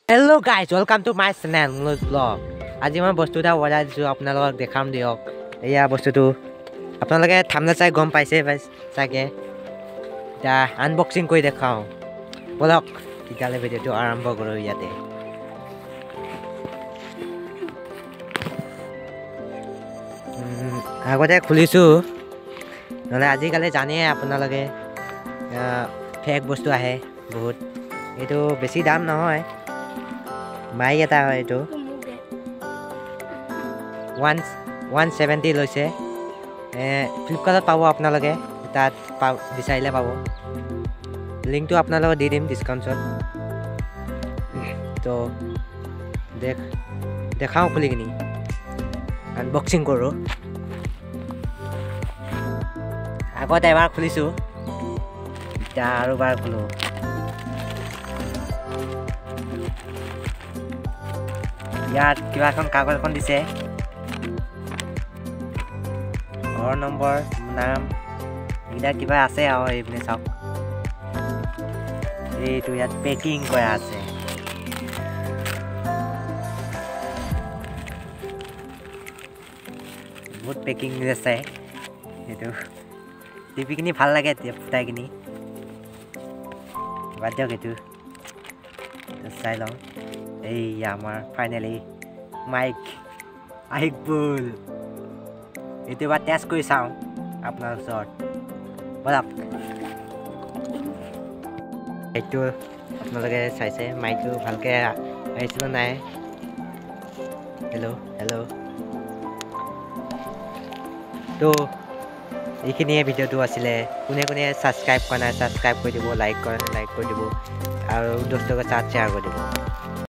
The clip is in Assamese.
Hello guys, welcome to my channel vlog. আজি মই বস্তুটা অৰ্ডাৰ দিছো আপোনালোকক দেখাম দিয়ক। এয়া বস্তুটো আপোনালোকে থাম্বনেল চাই গম পাইছে চাগে। এটা আনবক্সিং কৰি দেখাও। বলক তেতিয়ালে ভিডিওটো আৰম্ভ কৰো ইয়াতে। আগতে খুলিছো। নহলে আজিকালি জানে আপোনালোকে ফেক বস্তু আহে বহুত। এইটো বেছি দাম নহয়। মাই এটা হয় এইটো 170 লৈছে। ফ্লিপকাৰ্টত পাব আপোনালোকে, তাত বিচাৰিলে পাব। লিংকটো আপোনালোকক দি দিম ডিছকাউণ্টত। তো দেখাওঁ খুলি কিনি আনবক্সিং কৰোঁ। আগত এবাৰ খুলিছোঁ, এতিয়া আৰু এবাৰ খোলোঁ। ইয়াত কিবা এখন কাগজ এখন দিছে, ঘৰ নম্বৰ, নাম, এইকেইটা কিবা আছে আৰু এইপিনে চাওক। এইটো ইয়াত পেকিং কৰা আছে। বহুত পেকিং আছে। এইটো টিপি কিনি ভাল লাগে, ফুটাই কিনি। বাদ দিয়ক এইটো, চাই লওঁ। এই আমাৰ ফাইনেলি মাইক আহিল। এইটো এবাৰ টেষ্ট কৰি চাওঁ আপোনাৰ ওচৰত। বলক, এইটো আপোনালোকে চাইছে মাইকটো ভালকৈ আহিছিল নাই? হেল্ল'। তো এইখিনিয়ে ভিডিঅ'টো আছিলে। কোনে ছাবস্ক্ৰাইব কৰা নাই ছাবস্ক্ৰাইব কৰি দিব, লাইক কৰা নাই লাইক কৰি দিব, আৰু দোস্তৰ লগত শ্বেয়াৰ কৰি দিব।